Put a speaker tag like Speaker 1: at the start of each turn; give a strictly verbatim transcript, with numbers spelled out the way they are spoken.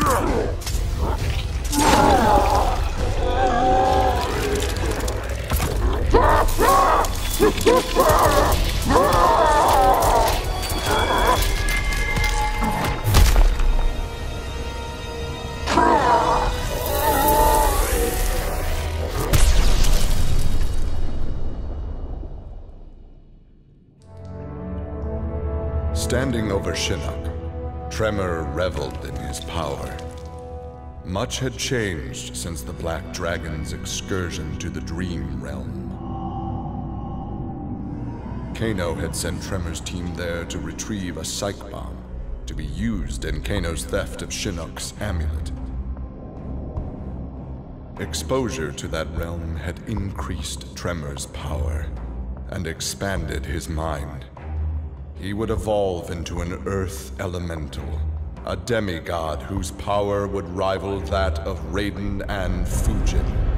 Speaker 1: Standing over Shinnok, Tremor reveled in his power. Much had changed since the Black Dragon's excursion to the Dream Realm. Kano had sent Tremor's team there to retrieve a psych bomb to be used in Kano's theft of Shinnok's amulet. Exposure to that realm had increased Tremor's power and expanded his mind. He would evolve into an Earth Elemental, a demigod whose power would rival that of Raiden and Fujin.